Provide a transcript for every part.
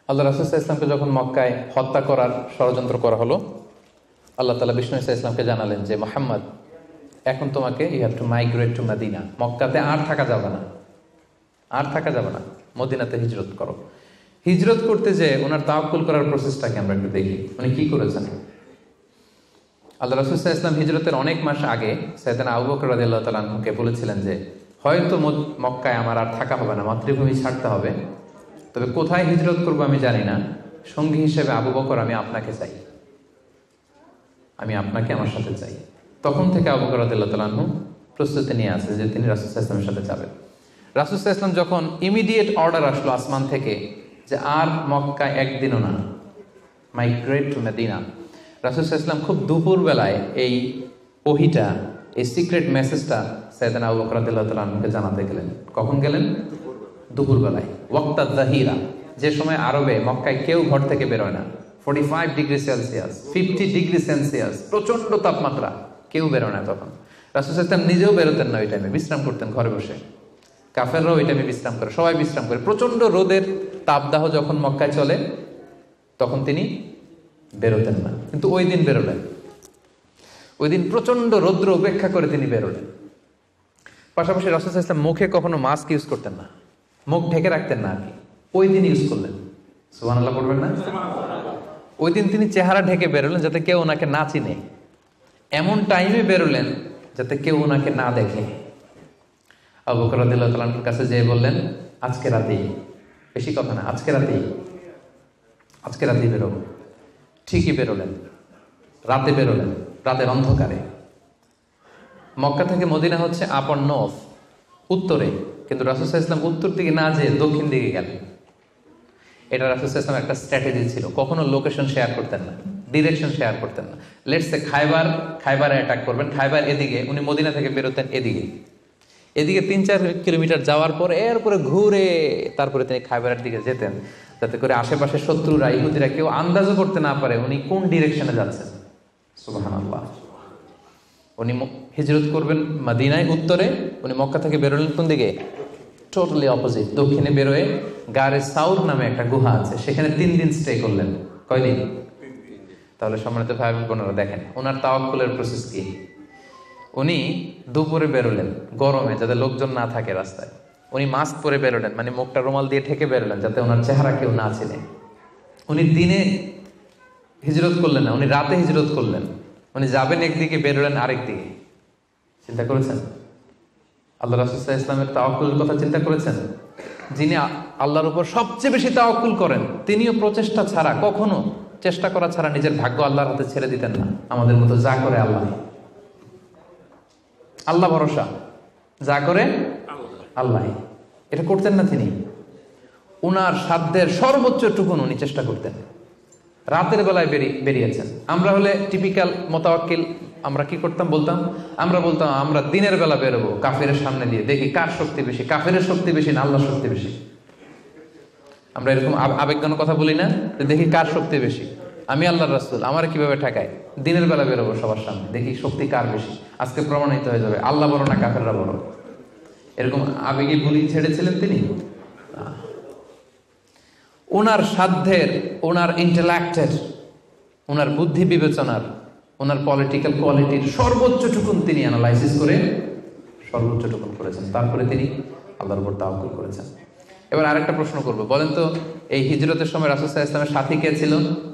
আল্লাহ রাসূল সাল্লাল্লাহু আলাইহি ওয়াসাল্লামকে যখন মক্কায় হত্যা করার ষড়যন্ত্র করা হলো, আল্লাহ তাআলা বিষ্ণু ঈসা ইসলামকে জানালেন যে মুহাম্মদ, এখন তোমাকে you have to migrate to Medina. মক্কাতে আর থাকা যাবে না, আর থাকা যাবে না, মদিনাতে হিজরত করো। হিজরত করতে যে ওনার তাওয়াক্কুল করার প্রসেসটাকে আমরা একটু দেখি, উনি কি করেছেন। আল্লাহ রাসূল সাল্লাল্লাহু আলাইহি ওয়াসাল্লাম হিজরতের অনেক মাস আগে সাইয়েদনা আবু বকর রাদিয়াল্লাহু তাআলা আনহুকে বলেছিলেন যে হয়তো মক্কায় আমার আর থাকা হবে না, মাতৃভূমি ছাড়তে হবে, তবে কোথায় হিজরত করবো আমি জানি না, সঙ্গী হিসেবে আবু বকর আমি আপনাকে চাই, আমি আপনাকে আমার সাথে চাই। তখন থেকে আবু বকর রাদিয়াল্লাহু তাআলা আনহু প্রস্তুতি নিয়ে আছে যে তিনি রাসূল সাল্লাল্লাহু আলাইহি ওয়াসাল্লামের সাথে যাবেন। রাসূল সাল্লাল্লাহু আলাইহি ওয়াসাল্লাম যখন ইমিডিয়েট অর্ডার আসলো আসমান থেকে যে আর মক্কায় একদিনও না, মাইগ্রেট টু মদিনা, রাসূল সাল্লাল্লাহু আলাইহি ওয়াসাল্লাম খুব দুপুর বেলায় এই ওহীটা, এই সিক্রেট মেসেজটা সাইয়েদনা আবু বকর রাদিয়াল্লাহু তাআলা আনহুকে জানাতে গেলেন। কখন গেলেন? দুপুর বেলায়, ওয়াক্তা যাহিরা, যে সময় আরবে মক্কায় কেউ ঘর থেকে বেরোয় না। 45 ডিগ্রি সেলসিয়াস, 50 ডিগ্রি সেলসিয়াস, প্রচন্ড তাপমাত্রা, কেউ বেরোয় না তখন। রাসূল সাল্লাল্লাহু আলাইহি ওয়াসাল্লাম নিজেও বেরোতেন না ওই টাইমে, বিশ্রাম করতেন ঘরে বসে। কাফেররাও ওই টাইমে বিশ্রাম করে, সবাই বিশ্রাম করে। প্রচন্ড রোদের তাপদাহ যখন মক্কায় চলে তখন তিনি বেরোতেন না, কিন্তু ওই দিন বেরোলেন। ওই দিন প্রচন্ড রৌদ্র উপেক্ষা করে তিনি বেরোলেন। পাশাপাশি রাসূল সাল্লাল্লাহু আলাইহি ওয়াসাল্লাম মুখে কখনো মাস্ক ইউজ করতেন না, মুখ ঢেকে রাখতেন না আর কি, ওই দিন ইউজ করলেন। সুবহানাল্লাহ পড়বেন না? ওই দিন তিনি চেহারা ঢেকে বেরোলেন যাতে কেউ ওনাকে না চিনে, এমন টাইমে বেরোলেন যাতে কেউ ওনাকে না দেখে। আবু বকর রাদিয়াল্লাহু তাআলা আনহুর কাছে যেয়ে বললেন, আজকে রাতেই, বেশি কথা না, আজকে রাতেই বেরোবো। ঠিকই বেরোলেন, রাতে বেরোলেন, রাতের অন্ধকারে। মক্কা থেকে মদিনা হচ্ছে আপ অন নর্থ, উত্তরে, কিন্তু রাসূল সাল্লাল্লাহু আলাইহি ওয়াসাল্লাম উত্তর দিকে না যেয়ে দক্ষিণ দিকে গেলেন। এটা রাসূল সাল্লাল্লাহু আলাইহি ওয়াসাল্লামের একটা স্ট্র্যাটেজি ছিল, কখনো লোকেশন শেয়ার করতেন না, ডিরেকশন শেয়ার করতেন না। লেটস সে খায়বারে অ্যাটাক করবেন, খায়বার এদিকে, উনি মদিনা থেকে বেরোতেন এদিকে 3-4 কিলোমিটার যাওয়ার পর এরপরে ঘুরে তারপরে তিনি খায়বারের দিকে যেতেন, যাতে করে আশেপাশে শত্রুরা, ইহুদিরা কেউ আন্দাজও করতে না পারে উনি কোন ডিরেকশনে যাচ্ছেন। সুবহানাল্লাহ। উনি হিজরত করবেন মদিনায় উত্তরে, উনি মক্কা থেকে বেরোলেন কোন দিকে? টোটালি অপোজিট, দক্ষিণে বেরোয় গারে সাউর নামে একটা গুহা আছে, সেখানে 3 দিন স্টে করলেন। কয়দিন? তাহলে সম্মানিত ভাই বোনেরা দেখেন ওনার তাওয়াক্কুলের প্রসেস কি। উনি দুপুরে বেরোলেন গরমে, যাতে লোকজন না থাকে রাস্তায়। উনি মাস্ক পরে বেরোলেন, মানে মুখটা রুমাল দিয়ে ঢেকে বেরোলেন যাতে ওনার চেহারা কেউ না চেনে। উনি দিনে হিজরত করলেন না, উনি রাতে হিজরত করলেন। উনি যাবেন একদিকে, বেরোলেন আরেক দিকে। চিন্তা করেছেন আল্লাহ রাসূল সাল্লাল্লাহু আলাইহি ওয়াসাল্লামের তাওয়াক্কুলের কথা? চিন্তা করেছেন যিনি আল্লাহর উপর সবচেয়ে বেশি তাওয়াক্কুল করেন, তিনিও প্রচেষ্টা ছাড়া, কখনো চেষ্টা করা ছাড়া নিজের ভাগ্য আল্লাহর হাতে ছেড়ে দিতেন না। আমাদের মতো যা করে আল্লাহ ভরসা, যা করে আল্লাহ, এটা করতেন না তিনি। উনার সাধ্যের সর্বোচ্চ টুকুন উনি চেষ্টা করতেন। রাতের বেলায় বেরিয়েছেন। আমরা হলে টিপিক্যাল মোতাওয়াক্কিল, আমরা কি করতাম? আমরা বলতাম আমরা দিনের বেলা বেরোবো কাফেরের সামনে দিয়ে, দেখি কার শক্তি বেশি, কাফেরের শক্তি বেশি না আল্লাহর শক্তি বেশি। আমরা এরকম আবেগঘন কথা বলি না, দেখি কার শক্তি বেশি, আমি আল্লাহর রাসূল, আমার কিভাবে ঠেকায়, দিনের বেলা বেরোবো সবার সামনে, দেখি শক্তি কার বেশি, আজকে প্রমাণিত হয়ে যাবে আল্লাহ বড় না কাফেররা বড়। এরকম আবেগে বুলি ছেড়েছিলেন তিনি। ওনার সাধ্যের, ওনার ইন্টেলেক্টের, ওনার বুদ্ধি বিবেচনার, ওনার পলিটিক্যাল কোয়ালিটির সর্বোচ্চ টুকুন তিনি অ্যানালাইসিস করে সর্বোচ্চ টুকুন করেছেন। তারপরে তিনি আল্লাহর উপর তাওয়াক্কুল করেছেন। এবার আরেকটা প্রশ্ন করবো, বলেন তো এই হিজরতের সময় রাসূল সাল্লাল্লাহু আলাইহি ওয়াসাল্লামের সাথী কে ছিল?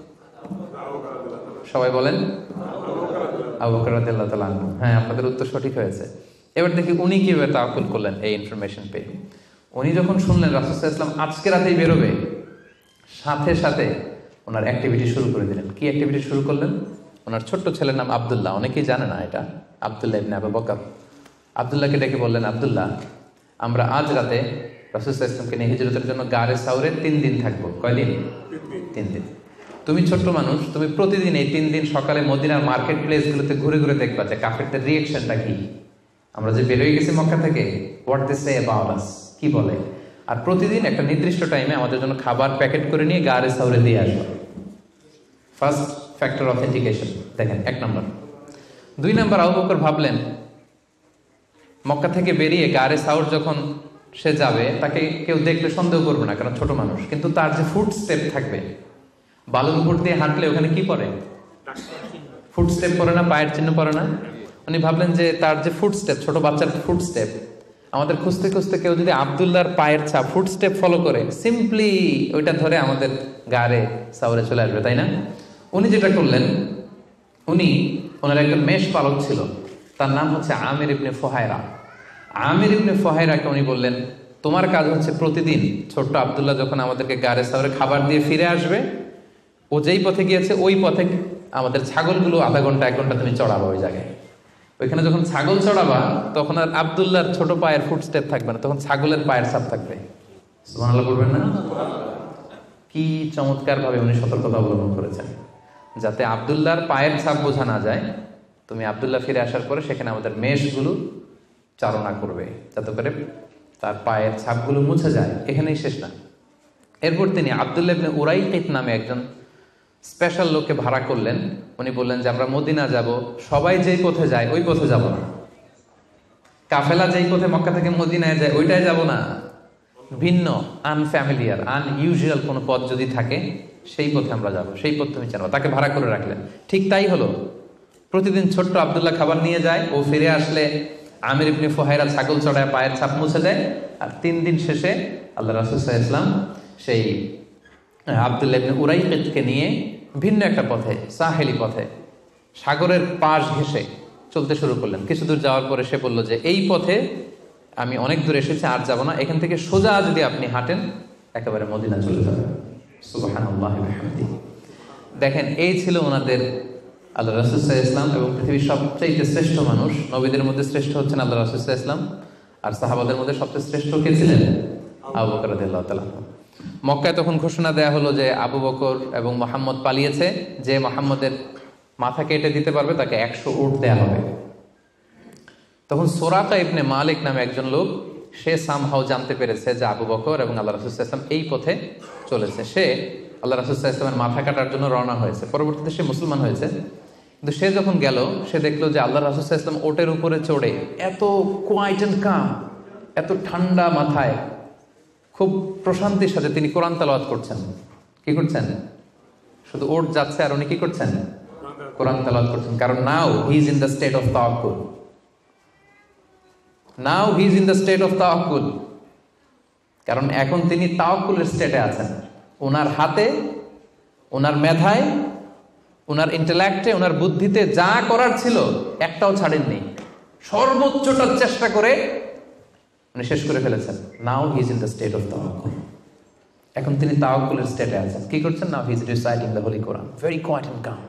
সবাই বলেন আবু বকর রাদিয়াল্লাহু তাআলা আনহু। হ্যাঁ, আপনাদের উত্তর সঠিক হয়েছে। এবার দেখি উনি কিভাবে তাওয়াক্কুল করলেন এই ইনফরমেশন পেয়ে। উনি যখন শুনলেন রাসূল সাল্লাল্লাহু আলাইহি ওয়াসাল্লাম আজকে রাতেই বেরোবে, সাথে সাথে ওনার অ্যাক্টিভিটি শুরু করে দিলেন। কি অ্যাক্টিভিটি শুরু করলেন? ওনার ছোট্ট ছেলের নাম আব্দুল্লাহ, অনেকেই জানে না এটা, আব্দুল্লাহ ইবনে আবু বকর। আব্দুল্লাহকে ডেকে বললেন, আব্দুল্লাহ, আমরা আজ রাতে রাসূল সাল্লাল্লাহু আলাইহি ওয়াসাল্লামকে নিয়ে হিজরতের জন্য গারে সাউরে 3 দিন থাকবো। কয়দিন? 3 দিন। তুমি ছোট্ট মানুষ, তুমি প্রতিদিন এই 3 দিন সকালে মদিনার মার্কেট প্লেসগুলোতে ঘুরে ঘুরে দেখবা যে কাফেরদের রিঅ্যাকশনটা কি, আমরা যে বেরোয় গেছি মক্কা থেকে, what they say about us, কি বলে। আর প্রতিদিন একটা নির্দিষ্ট টাইমে আমাদের জন্য খাবার প্যাকেট করে নিয়ে গারে সাউরে দিয়ে আসবে। ফার্স্ট ফ্যাক্টর অথেন্টিকেশন দেখেন, 1 নম্বর। 2 নম্বর, আবু বকর ভাবলেন মক্কা থেকে বেরিয়ে গারে সাউর যখন সে যাবে, তাকে কেউ দেখলে সন্দেহ করবে না, কারণ ছোট মানুষ, কিন্তু তার যে ফুট স্টেপ থাকবে, বালুর উপর দিয়ে হাঁটলে ওখানে কি পড়ে? ফুট স্টেপ পড়ে না, পায়ের চিহ্ন পড়ে না? উনি ভাবলেন যে তার যে ফুট স্টেপ, ছোট বাচ্চার ফুট স্টেপ, আমাদের খুঁজতে খুঁজতে কেউ যদি আব্দুল্লাহর পায়ের ছাপ, ফুট স্টেপ ফলো করে, সিম্পলি ওইটা ধরে আমাদের গাড়ে সাউরে চলে আসবে, তাই না? উনি যেটা করলেন, ওনার একজন মেষ পালক ছিল, তার নাম হচ্ছে আমির ইবনে ফুহায়রা। আমির ইবনে ফুহায়রাকে উনি বললেন, তোমার কাজ হচ্ছে প্রতিদিন ছোট্ট আব্দুল্লাহ যখন আমাদেরকে গাড়ে সাউরে খাবার দিয়ে ফিরে আসবে, ও যেই পথে গিয়েছে ওই পথে আমাদের ছাগলগুলো আধা ঘন্টা 1 ঘন্টা তুমি চড়াবা ওই জায়গায়। ওইখানে যখন ছাগল চড়াবা তখন আর আব্দুল্লাহর ছোট পায়ের ফুটস্টেপ থাকবে না, তখন ছাগলের পায়ের ছাপ থাকবে। সুবহানাল্লাহ বলবেন না? কি চমৎকার ভাবে উনি সতর্কতা অবলম্বন করেছেন, যাতে আব্দুল্লাহর পায়ের ছাপ বোঝা না যায়। তুমি আব্দুল্লাহ ফিরে আসার পরে সেখানে আমাদের মেষগুলো চারণা করবে, যাতে করে তার পায়ের ছাপগুলো মুছে যায়। এখানেই শেষ না, এরপর তিনি আব্দুল্লাহ ইবনে উরাইকিত নামে একজন স্পেশাল লোককে ভাড়া করলেন। উনি বললেন যে আমরা মদিনা যাব, সবাই যেই পথে যায় ওই পথে যাব না, কাফেলা যেই পথে মক্কা থেকে মদিনায় যায় ওইটাই যাব না, ভিন্ন আনফ্যামিলিয়ার আনইউজুয়াল কোনো পথ যদি থাকে সেই পথে আমরা যাব, সেই পথ তুমি জানো। তাকে ভাড়া করে রাখলেন। ঠিক তাই হলো। প্রতিদিন ছোট্ট আব্দুল্লাহ খাবার নিয়ে যায়, ও ফিরে আসলে আমির ইবনে ফুহায়রা ছাগল চড়ায় পায়ের ছাপ মুছে দেয়। আর 3 দিন শেষে আল্লাহ রাসূল সাল্লাল্লাহু আলাইহি ওয়াসাল্লাম সেই আব্দুল্লাহ ইবনে উরাইকিতকে নিয়ে ভিন্ন একটা পথে, সাহেলি পথে, সাগরের পাশ ঘেঁষে চলতে শুরু করলেন। কিছু দূর যাওয়ার পরে সে বলল যে এই পথে আমি অনেক দূর এসেছি, আর যাব না, এখান থেকে সোজা যদি আপনি হাঁটেন একেবারে মদিনা চলে যাবেন। সুবহানাল্লাহ ওয়া বিহামদিহি। দেখেন, এই ছিল ওনাদের আল্লাহ রাসূল সাল্লাল্লাহু আলাইহি ওয়াসাল্লাম, এবং পৃথিবীর সবচেয়ে শ্রেষ্ঠ মানুষ। নবীদের মধ্যে শ্রেষ্ঠ হচ্ছেন আল্লাহ রাসূল সাল্লাল্লাহু আলাইহি ওয়াসাল্লাম, আর সাহাবাদের মধ্যে সবচেয়ে শ্রেষ্ঠ কে ছিলেন? আবু বকর রাদিয়াল্লাহু তাআলা। মক্কায় তখন ঘোষণা দেয়া হলো যে আবু বকর এবং মুহাম্মদ পালিয়েছে, যে মুহাম্মদের মাথা কেটে দিতে পারবে তাকে 100 উট দেয়া হবে। তখন সুরাকা ইবনে মালিক নামে একজন লোক, সে সামহাও জানতে পেরেছে যে আবু বকর এবং আল্লাহ রাসূল সাল্লাল্লাহু আলাইহি ওয়াসাল্লাম এই পথে চলেছে। সে আল্লাহ রাসূল সাল্লাল্লাহু আলাইহি ওয়াসাল্লামের মাথা কাটার জন্য রওনা হয়েছে। পরবর্তীতে সে মুসলমান হয়েছে। কিন্তু সে যখন গেল, সে দেখলো যে আল্লাহ রাসূল সাল্লাল্লাহু আলাইহি ওয়াসাল্লাম ওটের উপরে চড়ে এত কোয়াইট এন্ড কাম, এত ঠান্ডা মাথায়, খুব প্রশান্তির সাথে তিনি কোরআন তেলাওয়াত করছেন। কি করছেন? শুধু ওট যাচ্ছে আর উনি কি করছেন? কোরআন তেলাওয়াত করছেন। কারণ now he is in the state of তাওয়াক্কুল। Now he is in the state of তাওয়াক্কুল। কারণ এখন তিনি তাওয়াক্কুলের স্টেটে আছেন। ওনার হাতে, ওনার মেধায়, ওনার ইন্টেলেক্টে, ওনার বুদ্ধিতে যা করার ছিল একটাও ছাড়েননি। সর্বোচ্চটা চেষ্টা করে উনি শেষ করে ফেলেছেন। Now he is in the state of তাওয়াক্কুল। এখন তিনি তাওয়াক্কুলের স্টেটে আছেন। কি করছেন? Now he is reciting the holy Quran, very quiet and calm.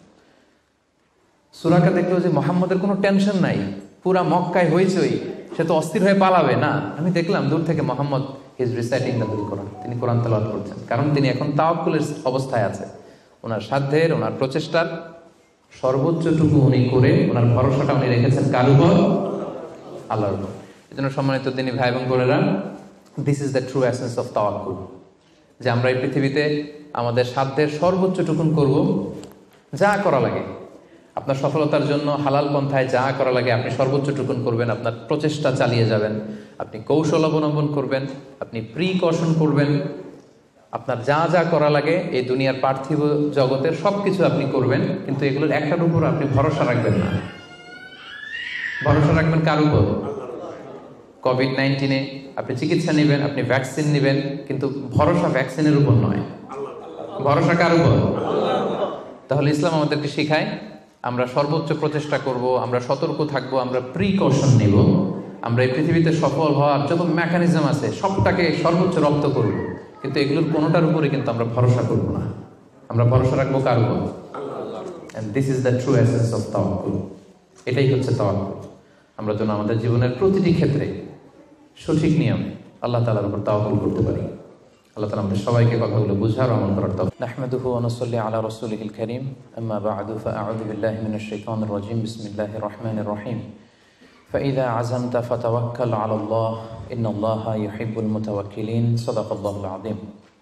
Suraqa দেখলো যে মুহাম্মদের কোনো টেনশন নাই, পুরা মক্কায় হইচই, সে তো অস্থির হয়ে পালাবে না। আমি দেখলাম দূর থেকে Muhammad he is reciting the holy Quran, তিনি কোরআন তেলাওয়াত করছেন। কারণ তিনি এখন তাওয়াক্কুলের অবস্থায় আছে। ওনার সাধ্যের, ওনার প্রচেষ্টার সর্বোচ্চটুকু উনি করে ওনার ভরসাটা উনি রেখেছেন কার উপর? আল্লাহর উপর। এই জন্য সম্মানিত দিনী ভাই এবং বোনেরা, this is the true essence of তাওয়াক্কুল, যে আমরা এই পৃথিবীতে আমাদের সাধ্যের সর্বোচ্চটুকুন করব, যা করা লাগে আপনার সফলতার জন্য হালাল পন্থায় যা করা লাগে আপনি সর্বোচ্চটুকুন করবেন, আপনার প্রচেষ্টা চালিয়ে যাবেন, আপনি কৌশল অবলম্বন করবেন, আপনি প্রিকশন করবেন, আপনার যা যা করা লাগে এই দুনিয়ার পার্থিব জগতের সবকিছু আপনি করবেন। কিন্তু এগুলোর একটার উপর আপনি ভরসা রাখবেন না। ভরসা রাখবেন কার উপর? কোভিড-19 আপনি চিকিৎসা নেবেন, আপনি ভ্যাকসিন নেবেন, কিন্তু ভরসা ভ্যাকসিনের উপর নয়, ভরসা কার উপর? তাহলে ইসলাম আমাদেরকে শেখায় আমরা সর্বোচ্চ প্রচেষ্টা করব, আমরা সতর্ক থাকবো, আমরা প্রিকশন নেব, আমরা এই পৃথিবীতে সফল হওয়ার যত মেকানিজম আছে সবটাকে সর্বোচ্চ রপ্ত করব, কিন্তু এগুলোর কোনোটার উপরে কিন্তু আমরা ভরসা করব না। আমরা ভরসা রাখবো কার উপর? And this is the true essence of তাওয়াক্কুল। এটাই হচ্ছে তাওয়াক্কুল। আমরা যেন আমাদের জীবনের প্রতিটি ক্ষেত্রে সঠিক নিয়মে আল্লাহ তাআলার উপর তাওয়াক্কুল করতে পারি। আল্লাহ তাআলা আমাদের সবাইকে কথাগুলো বুঝার ও আমল করার তৌফিক। নাহমাদুহু ওয়া নুসাল্লি আলা রাসূলিহিল কারীম, আম্মা বা'দু, ফাআউযু বিল্লাহি মিনাশ শাইতানির রাজীম। বিসমিল্লাহির রাহমানির রাহিম। ফাইযা আযামতা ফাতাওয়াক্কাল আলাল্লাহ, ইন্নাল্লাহা ইউহিব্বুল মুতাওয়াক্কিলিন। সাদাকাল্লাহুল আযীম।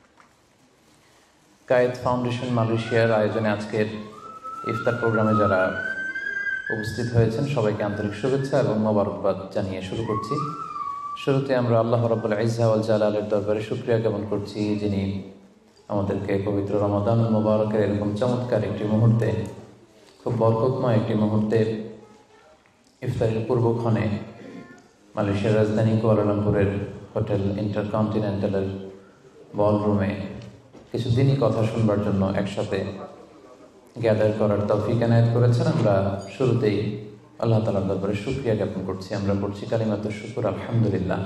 কায়েদ ফাউন্ডেশন মালয়েশিয়ার আয়োজনে আজকের ইফতার প্রোগ্রামে যারা উপস্থিত হয়েছেন সবাইকে আন্তরিক শুভেচ্ছা এবং মোবারকবাদ জানিয়ে শুরু করছি। শুরুতে আমরা আল্লাহ রাব্বুল ইজ্জা ওয়াল জালালের দরবারে শুকরিয়া জ্ঞাপন করছি, যিনি আমাদেরকে পবিত্র রমাদান মুবারকের এরকম চমৎকার একটি মুহূর্তে, খুব বরকতময় একটি মুহূর্তে ইফতারের পূর্বক্ষণে মালয়েশিয়ার রাজধানী কুয়ালালামপুরের হোটেল ইন্টারকন্টিনেন্টালের বলরুমে কিছু দিনই কথা শুনবার জন্য একসাথে গ্যাদার করার তৌফিক এনায়েত করেছেন। আমরা শুরুতেই আল্লাহ তাআলার দরবারে শুকরিয়া জ্ঞাপন করছি। আমরা পড়ছি কালিমাতুশ শুকর, আলহামদুলিল্লাহ।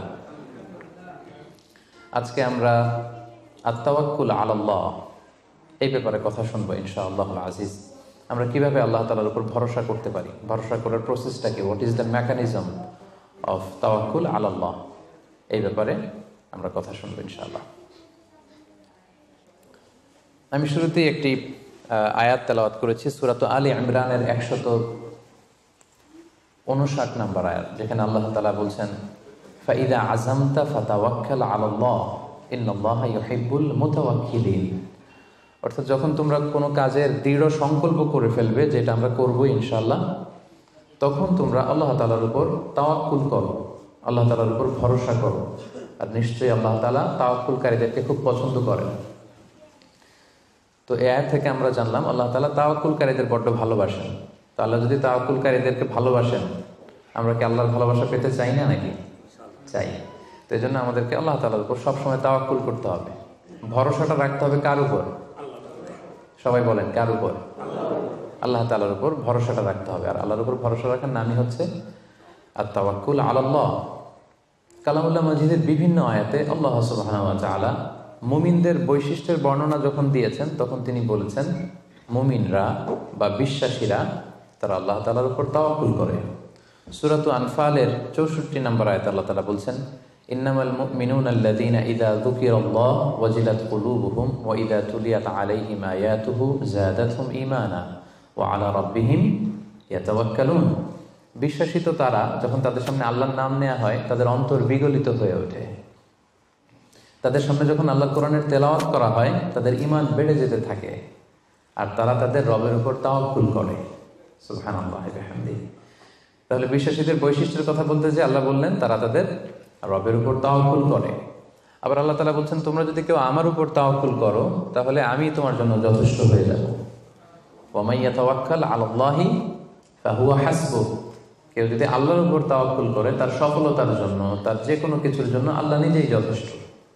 আজকে আমরা আত-তাওয়াক্কুল আলাল্লাহ এই ব্যাপারে কথা শুনবো ইনশাআল্লাহুল আজিজ। আমরা কিভাবে আল্লাহ তাআলার উপর ভরসা করতে পারি, ভরসা করার প্রসেসটা কি, what is the mechanism of তাওয়াক্কুল আলাল্লাহ, এই ব্যাপারে আমরা কথা শুনবো ইনশাআল্লাহ। আমি শুরুতেই একটি আয়াত তেলাওয়াত করেছি, সূরা আলে ইমরানের 159 নম্বর আয়াত, যেখানে আল্লাহ তাআলা বলছেন ফাইদা আযামতা ফাতাওয়াক্কাল আলাল্লাহ ইন্নাল্লাহা ইউহিব্বুল মুতাওয়াক্কিলিন। অর্থাৎ যখন তোমরা কোনো কাজের দৃঢ় সংকল্প করে ফেলবে যেটা আমরা করবো ইনশাআল্লাহ, তখন তোমরা আল্লাহ তাআলার উপর তাওয়াক্কুল করো, আল্লাহ তাআলার উপর ভরসা করো। আর নিশ্চয়ই আল্লাহ তাআলা তাওয়াক্কুলকারীদেরকে খুব পছন্দ করেন। তো এই আয়াত থেকে আমরা জানলাম আল্লাহ তাআলা তাওয়াক্কুলকারীদের বড্ড ভালোবাসেন। তো আল্লাহ যদি তাওয়াক্কুলকারীদেরকে ভালোবাসেন, আমরা কি আল্লাহর ভালোবাসা পেতে চাই না নাকি? চাই। তো এই জন্য আমাদেরকে আল্লাহ তাআলার উপর সবসময় তাওয়াক্কুল করতে হবে, ভরসাটা রাখতে হবে। কার উপর? সবাই বলেন, কার উপর? আল্লাহ তাআলার উপর ভরসাটা রাখতে হবে। আর আল্লাহর উপর ভরসা রাখার নামই হচ্ছে আত-তাওয়াক্কুল আলাল্লাহ। কালামুল্লাহ মাজিদের বিভিন্ন আয়াতে আল্লাহ সুবহানাহু ওয়া তাআলা মুমিনদের বৈশিষ্ট্যের বর্ণনা যখন দিয়েছেন, তখন তিনি বলেছেন মুমিনরা বা বিশ্বাসীরা তারা আল্লাহ তাআলার উপর তাওয়াক্কুল করে। সূরাত আনফালের 64 নম্বর আয়াতে আল্লাহ তাআলা বলছেন ইন্নামাল মুমিনুনা আল্লাযীনা ইযা যুকিরাল্লাহু ওয়াজিলাত কুলুবুহুম ওয়া ইযা তুলিয়াত আলাইহিম আয়াতুহু যাদাতহুম ঈমানা ওয়া আলা রাব্বিহিম ইয়াতাওয়াক্কালুন। বিশ্বাসী তো তারা, যখন তাদের সামনে আল্লাহর নাম নেওয়া হয় তাদের অন্তর বিগলিত হয়ে ওঠে। তাদের সামনে যখন আল্লাহ কোরআনের তেলাওয়াত করা হয় তাদের ঈমান বেড়ে যেতে থাকে, আর তারা তাদের রবের উপর তাওয়াক্কুল করে। সুবহানাল্লাহি ওয়া বিহামদিহি। তাহলে বিশ্বাসীদের বৈশিষ্ট্যের কথা বলতে যে আল্লাহ বললেন তারা তাদের রবের উপর তাওয়াক্কুল করে। আবার আল্লাহ তাআলা বলছেন তোমরা যদি কেউ আমার উপর তাওয়াক্কুল করো তাহলে আমি তোমার জন্য যথেষ্ট হয়ে যাব। ওয়া মান ইয়াতাওয়াক্কাল আলাল্লাহি ফাহুয়া হাসবুহ। কেউ যদি আল্লাহর উপর তাওয়াক্কুল করে তার সফলতার জন্য, তার যে কোনো কিছুর জন্য আল্লাহ নিজেই যথেষ্ট।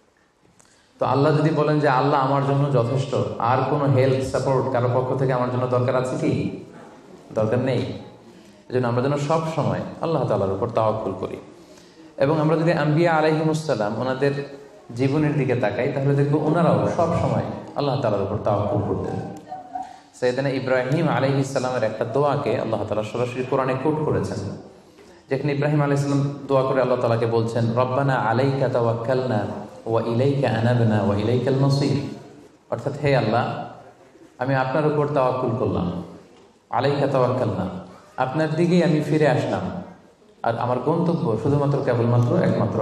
তো আল্লাহ যদি বলেন যে আল্লাহ আমার জন্য যথেষ্ট, আর কোনো হেল্প সাপোর্ট কারো পক্ষ থেকে আমার জন্য দরকার আছে কি? দরকার নেই। এই জন্য আমরা যেন সব সময় আল্লাহ তাআলার উপর তাওয়াক্কুল করি। এবং আমরা যদি আম্বিয়া আলাইহিমুসসালাম ওনাদের জীবনের দিকে তাকাই, তাহলে দেখবো ওনারাও সব সময় আল্লাহ তাআলার উপর তাওয়াক্কুল করতেন। সাইয়েদনা ইব্রাহিম আলাইহিস সালামের একটা দোয়াকে আল্লাহ তাআলা সরাসরি কোরআনে কোট করেছেন, যেখানে ইব্রাহিম আলাইহিস সালাম দোয়া করে আল্লাহ তাআলাকে বলছেন রব্বানা আলাইকা তাওয়াক্কালনা ওয়া ইলাইকা আনাবনা ওয়া ইলাইকাল মাসির। অর্থাৎ হে আল্লাহ, আমি আপনার উপর তাওয়াক্কুল করলাম, আলাইকা তাওয়াক্কালনা, আপনার দিকেই আমি ফিরে আসলাম, আর আমার গন্তব্য শুধুমাত্র কেবলমাত্র একমাত্র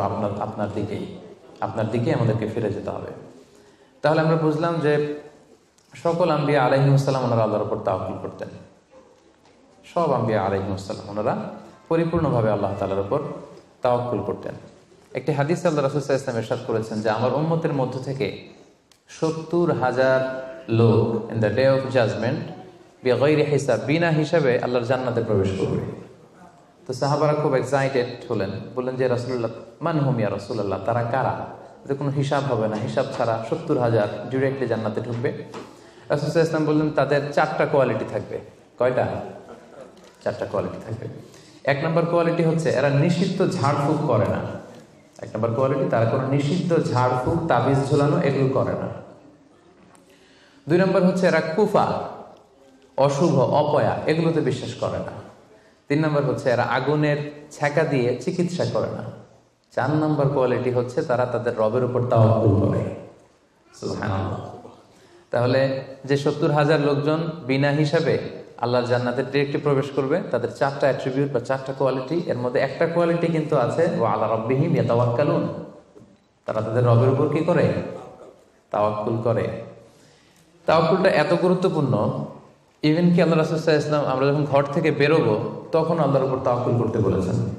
আপনার দিকেই আমাদেরকে ফিরে যেতে হবে। তাহলে আমরা বুঝলাম যে সকল আম্বিয়া আলাইহিমুসসালাম ওনারা আল্লাহর উপর তাওয়াক্কুল করতেন। সব আম্বিয়া আলাইহিমুসসালাম ওনারা পরিপূর্ণভাবে আল্লাহ তাআলার উপর তাওয়াক্কুল করতেন। একটি হাদিস আল্লাহ রাসূল সাল্লাল্লাহু আলাইহি ওয়াসাল্লাম ইরশাদ করেছেন যে আমার উম্মতের মধ্য থেকে 70,000 লোক in the day of judgement বিগাইরি হিসাব, বিনা হিসাবে আল্লাহর জান্নাতে প্রবেশ করবে। তো সাহাবারা খুব এক্সাইটেড হলেন, বললেন যে রাসূলুল্লাহ মান হুম ইয়া রাসূলুল্লাহ, তারা কারা? এতে কোনো হিসাব হবে না, হিসাব ছাড়া 70,000 ডিরেক্টলি জান্নাতে ঢুকবে। রাসূল সাল্লাল্লাহু আলাইহি ওয়াসাল্লাম বললেন তাদের 4টা কোয়ালিটি থাকবে। কয়টা? 4টা কোয়ালিটি থাকবে। 1 নম্বর কোয়ালিটি হচ্ছে এরা নিষিদ্ধ ঝাড়ফুঁক করে না। 1 নম্বর কোয়ালিটি, তারা কোনো নিষিদ্ধ ঝাড়ফুঁক, তাবিজ ঝুলানো এগুলো করে না। 2 নম্বর হচ্ছে এরা কুফা, অশুভ, অপয়া এগুলোতে বিশ্বাস করে না। 3 নম্বর হচ্ছে এরা আগুনের ছ্যাঁকা দিয়ে চিকিৎসা করে না। 4 নম্বর কোয়ালিটি হচ্ছে তারা তাদের রবের উপর তাওয়াক্কুল করে। সুবহানাল্লাহ। তাহলে যে 70,000 লোকজন বিনা হিসাবে আল্লাহর জান্নাতে ডিরেক্টলি প্রবেশ করবে, তাদের 4টা অ্যাট্রিবিউট বা 4টা কোয়ালিটি, এর মধ্যে একটা কোয়ালিটি কিন্তু আছে ওয়া আলা রাব্বিহিম ইয়াতাওয়াক্কালুন, তারা তাদের রবের উপর কি করে? তাওয়াক্কুল করে। তাওয়াক্কুলটা এত গুরুত্বপূর্ণ, ইভেন কি আল্লাহ রাসূল সাল্লাল্লাহু আলাইহি ওয়াসাল্লাম আমরা যখন ঘর থেকে বেরোবো তখন আল্লাহর উপর তাওয়াক্কুল করতে বলেছেন।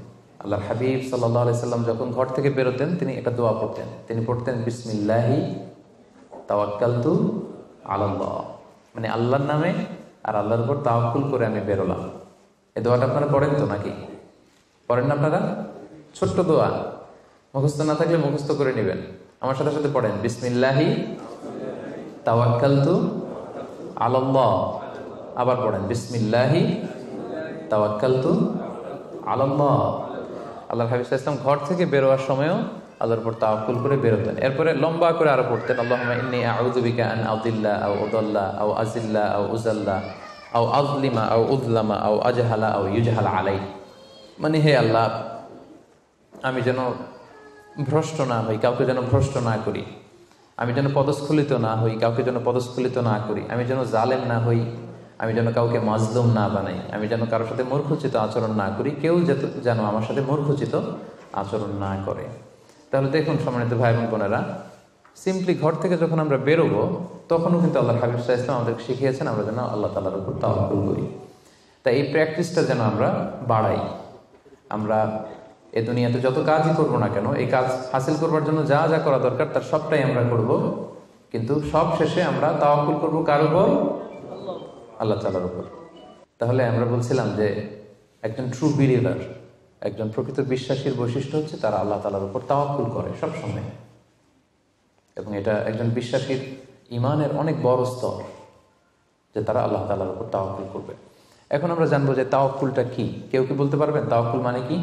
আল্লাহর হাবিব সাল্লাল্লাহু আলাইহি সাল্লাম যখন ঘর থেকে বেরোতেন তিনি একটা দোয়া পড়তেন। তিনি পড়তেন বিসমিল্লাহি তাওয়াক্কালতু আলাল্লাহ, মানে আল্লাহর নামে আর আল্লাহর উপর তাওয়াক্কুল করে আমি বেরোলাম। এই দোয়াটা আপনারা পড়েন তো নাকি? পড়েন না আপনারা? ছোট্ট দোয়া, মুখস্থ না থাকলে মুখস্থ করে নেবেন। আমার সাথে সাথে পড়েন বিসমিল্লাহি তাওয়াক্কালতু আলাল্লাহ। আবার পড়েন বিসমিল্লাহি তাওয়াক্কালতু আলাল্লাহ। আল্লাহর হাবিব সাল্লাল্লাহু আলাইহি ওয়াসাল্লাম ঘর থেকে বেরোয়ার সময়ও আল্লাহর উপর তাওয়াক্কুল করে বেরোতেন। এরপরে লম্বা করে আরো পড়তেন আল্লাহুম্মা ইন্নী আউযু বিকা আন আযিল্লা আও উযাল্লা আও আযিল্লা আও উযাল্লা আও আযলিমা আও উযলামা আও আজহালা আও ইউজহালা আলাই। মানে হে আল্লাহ, আমি যেন ভ্রষ্ট না হই, কাউকে যেন ভ্রষ্ট না করি। আমি যেন পদস্খলিত না হই, কাউকে যেন পদস্খলিত না করি। আমি যেন জালেম না হই, আমি যেন কাউকে মাজলুম না বানাই। আমি যেন কারোর সাথে মূর্খোচিত আচরণ না করি, কেউ যেন আমার সাথে মূর্খোচিত আচরণ না করে। তাহলে দেখুন সম্মানিত ভাই এবং বোনেরা, সিম্পলি ঘর থেকে যখন আমরা বেরোবো তখনও কিন্তু আল্লাহ হাবিব সাল্লাল্লাহু আলাইহি ওয়াসাল্লাম আমাদেরকে শিখিয়েছেন আমরা যেন আল্লাহ তাআলার উপর তাওয়াক্কুল করি। তাই এই প্র্যাকটিসটা যেন আমরা বাড়াই। আমরা এ দুনিয়াতে যত কাজই করবো না কেন, এই কাজ হাসিল করবার জন্য যা যা করা দরকার তার সবটাই আমরা করব, কিন্তু সব শেষে আমরা তাওয়াক্কুল করবো কার উপর? আল্লাহ তাআলার উপর। তাহলে আমরা বলছিলাম যে একজন ট্রু বিলিভার, একজন প্রকৃত বিশ্বাসীর বৈশিষ্ট্য হচ্ছে তারা আল্লাহ তাআলার উপর তাওয়াক্কুল করে সবসময়, এবং এটা একজন বিশ্বাসীর ঈমানের অনেক বড় স্তর যে তারা আল্লাহ তাআলার উপর তাওয়াক্কুল করবে। এখন আমরা জানবো যে তাওয়াক্কুলটা কি। কেউ কি বলতে পারবেন তাওয়াক্কুল মানে কি?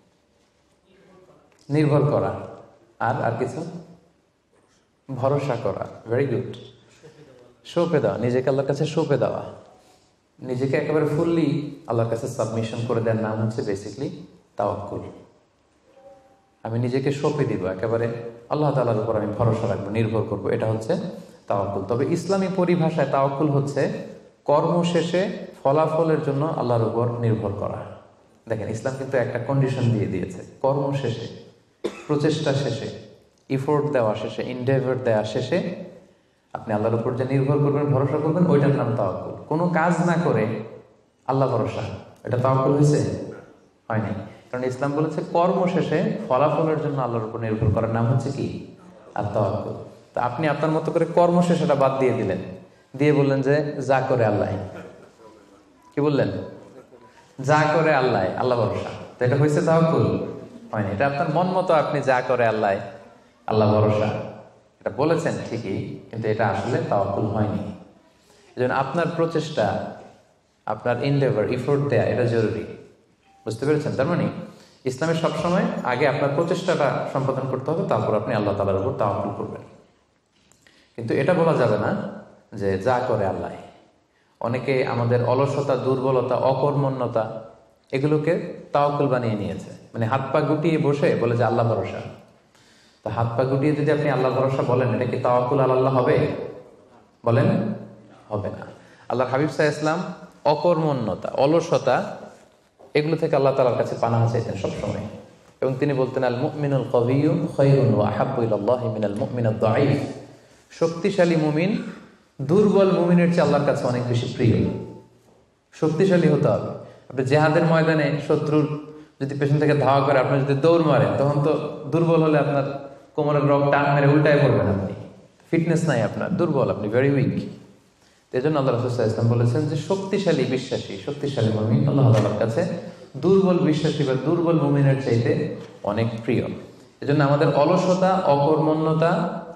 নির্ভর করা। আর কিছু? ভরসা করা। Very good. সঁপে দেওয়া, নিজেকে আল্লাহর কাছে সঁপে দেওয়া, নিজেকে একেবারে ফুললি আল্লাহর কাছে সাবমিশন করে দেওয়ার নাম হচ্ছে বেসিকলি তাওয়াক্কুল। আমি নিজেকে সঁপে দিব, একেবারে আল্লাহ তাআলার উপর আমি ভরসা রাখবো, নির্ভর করবো, এটা হচ্ছে তাওয়াক্কুল। তবে ইসলামী পরিভাষায় তাওয়াক্কুল হচ্ছে কর্ম শেষে ফলাফলের জন্য আল্লাহর উপর নির্ভর করা। দেখেন, ইসলাম কিন্তু একটা কন্ডিশন দিয়ে দিয়েছে, কর্ম শেষে, প্রচেষ্টা শেষে, ইফোর্ট দেওয়া শেষে, ইনডেভার দেওয়া শেষে আপনি আল্লাহর উপর যে নির্ভর করবেন, ভরসা করবেন, ওইটার নাম তাওয়াক্কুল। কোনো কাজ না করে আল্লাহ ভরসা, এটা তাওয়াক্কুল হয়েছে? হয়নি। কারণ ইসলাম বলেছে কর্ম শেষে ফলাফলের জন্য আল্লাহর উপর নির্ভর করার নাম হচ্ছে কি? আর তাওয়াক্কুল। তা আপনি আপনার মতো করে কর্ম শেষেটা বাদ দিয়ে দিলেন, দিয়ে বললেন যে যা করে আল্লাহ। কি বললেন? যা করে আল্লাহ, আল্লাহ ভরসা। তো এটা হয়েছে তাওয়াক্কুল? হয়নি। এটা আপনার মন মতো আপনি যা করে আল্লাহ, আল্লাহ ভরসা, এটা বলেছেন ঠিকই, কিন্তু এটা আসলে তাওয়াক্কুল হয়নি। এজন্য আপনার প্রচেষ্টা, আপনার এনডেভার, ইফোর্ট দেয়া, এটা জরুরি। বুঝতে পেরেছেন? তার মানে ইসলামে সবসময় আগে আপনার প্রচেষ্টাটা সম্পাদন করতে হবে, তারপর আপনি আল্লাহ তাআলার উপর তাওয়াক্কুল করবেন। কিন্তু এটা বলা যাবে না যে যা করে আল্লাহ। অনেকে আমাদের অলসতা, দুর্বলতা, অকর্মণ্যতা এগুলোকে তাওয়াক্কুল বানিয়ে নিয়েছে। মানে হাত পা গুটিয়ে বসে বলে যে আল্লাহ ভরসা। তা হাত পা গুটিয়ে যদি আপনি আল্লাহ ভরসা বলেন, এটা কি তাওয়াক্কুল আলাল্লাহ হবে? বলেন, হবে না। আল্লাহর হাবিব সাল্লাল্লাহু আলাইহি ওয়াসাল্লাম অকর্মণ্যতা, অলসতা এগুলো থেকে আল্লাহ তাআলার কাছে পানাহ চাইতেন সবসময়, এবং তিনি বলতেন আল মুমিনুল কওয়িয়্যু খায়রুন ওয়া আহাব্বু ইলাল্লাহি মিনাল মুমিনিদ দাঈফ। শক্তিশালী মুমিন দুর্বল মুমিনের চেয়ে আল্লাহর কাছে অনেক বেশি প্রিয়। শক্তিশালী হতে হবে। আপনি জিহাদের ময়দানে শত্রুর যদি পেছন থেকে ধাওয়া করে আপনি যদি দৌড় মারেন, তখন তো দুর্বল হলে আপনার কোমরের রগ টান মেরে উল্টায় পড়বেন, আপনি ফিটনেস নাই, আপনার দুর্বল, আপনি ভেরি উইক। এই জন্য আল্লাহ রাসূল সাল্লাল্লাহু আলাইহি ওয়াসাল্লাম বলেছেন যে শক্তিশালী বিশ্বাসী, শক্তিশালী মুমিন আল্লাহ তাআলার কাছে দুর্বল বিশ্বাসী বা দুর্বল মুমিনের চাইতে অনেক প্রিয়। এজন্য আমাদের অলসতা, অকর্মণ্যতা,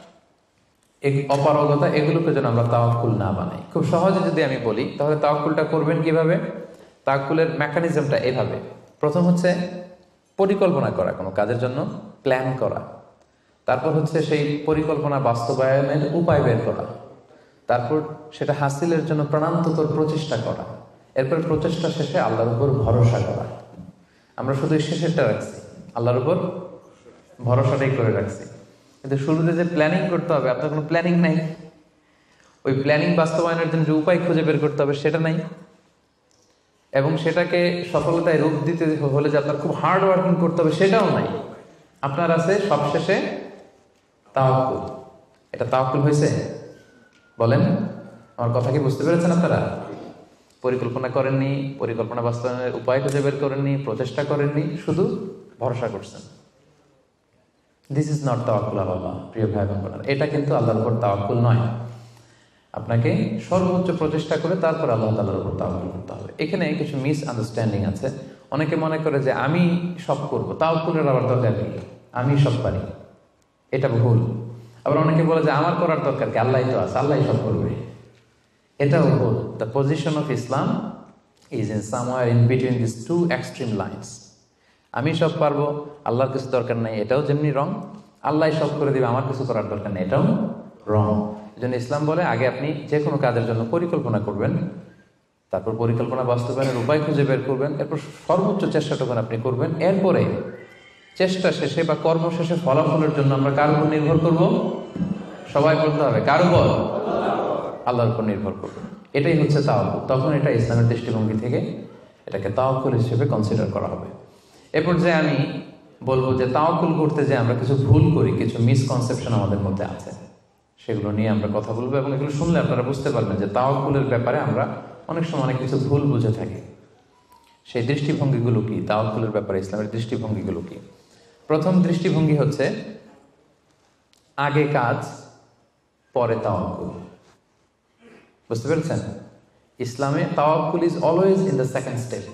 অপারগতা এগুলোকে যেন আমরা তাওয়াক্কুল না বানাই। খুব সহজে যদি আমি বলি, তাহলে তাওয়াক্কুলটা করবেন কিভাবে? তাওয়াক্কুলের মেকানিজমটা এভাবে। প্রথম হচ্ছে পরিকল্পনা করা, কোনো কাজের জন্য প্ল্যান করা। তারপর হচ্ছে সেই পরিকল্পনা বাস্তবায়নের উপায় বের করা। তারপর সেটা হাসিলের জন্য প্রাণান্তকর প্রচেষ্টা করা। এরপর প্রচেষ্টা শেষে আল্লাহর উপর ভরসা করা। আমরা শুধু শেষেরটা রাখছি, আল্লাহর উপর ভরসাটাই করে রাখছি, কিন্তু শুরুতে যে প্ল্যানিং করতে হবে, আপনার কোনো প্ল্যানিং নাই। ওই প্ল্যানিং বাস্তবায়নের জন্য যে উপায় খুঁজে বের করতে হবে সেটা নাই, এবং সেটাকে সফলতায় রূপ দিতে হলে যে আপনার খুব হার্ড ওয়ার্কিং করতে হবে সেটাও নাই। আপনার আছে সবশেষে তাওয়াক্কুল। এটা তাওয়াক্কুল হয়েছে? বলেন, আমার কথা কি বুঝতে পেরেছেন আপনারা? পরিকল্পনা করেননি, পরিকল্পনা বাস্তবায়নের উপায় খুঁজে বের করেননি, প্রচেষ্টা করেননি, শুধু ভরসা করছেন। দিস ইজ নট তাওয়াক্কুল আলাল্লাহ। প্রিয় ভাই বোন, এটা কিন্তু আল্লাহর উপর তাওয়াক্কুল নয়। আপনাকে সর্বোচ্চ প্রচেষ্টা করে তারপর আল্লাহ তাআলার উপর তাওয়াক্কুল করতে হবে। এখানে কিছু মিস আন্ডারস্ট্যান্ডিং আছে। অনেকে মনে করে যে আমি সব করব, তাওয়াক্কুলের আবার দরকার কি, আমি সব পারি, এটা ভুল। আবার অনেকে বলে যে আমার করার দরকার কি, আল্লাহই তো আছে, আল্লাহই সব করবে, এটাও ভুল। The position of Islam is in somewhere in between this two extreme lines. আমি সব পারবো, আল্লাহর কিছু দরকার নাই, এটাও যেমনি রং। আল্লাহ সব করে দিবে, আমার কিছু করার দরকার নেই, এটাও রং। এই জন্য ইসলাম বলে আগে আপনি যে কোনো কাজের জন্য পরিকল্পনা করবেন, তারপর পরিকল্পনা বাস্তবায়নের উপায় খুঁজে বের করবেন, এরপর সর্বোচ্চ চেষ্টাটুকু আপনি করবেন। এরপরে চেষ্টা শেষে বা কর্ম শেষে ফলাফলের জন্য আমরা কার উপর নির্ভর করব? সবাই বলতে হবে কার উপর? আল্লাহর উপর নির্ভর করব। এটাই হচ্ছে তাওয়াক্কুল। তখন এটা ইসলামের দৃষ্টিভঙ্গি থেকে এটাকে তাওয়াক্কুল হিসেবে কনসিডার করা হবে। এরপর যে আমি বলবো যে তাওয়াক্কুল করতে যে আমরা কিছু ভুল করি, কিছু মিসকনসেপশন আমাদের মধ্যে আছে, সেগুলো নিয়ে আমরা কথা বলবো এবং এগুলো শুনলে আপনারা বুঝতে পারবেন যে তাওয়াক্কুলের ব্যাপারে আমরা অনেক সময় অনেক কিছু ভুল বুঝে থাকি। সেই দৃষ্টিভঙ্গিগুলো কি, তাওয়াক্কুলের ব্যাপারে ইসলামের দৃষ্টিভঙ্গিগুলো কি? প্রথম দৃষ্টিভঙ্গি হচ্ছে আগে কাজ পরে তাওয়াক্কুল। বুঝতে পেরেছেন? ইসলামে তাওয়াক্কুল is always in the second step.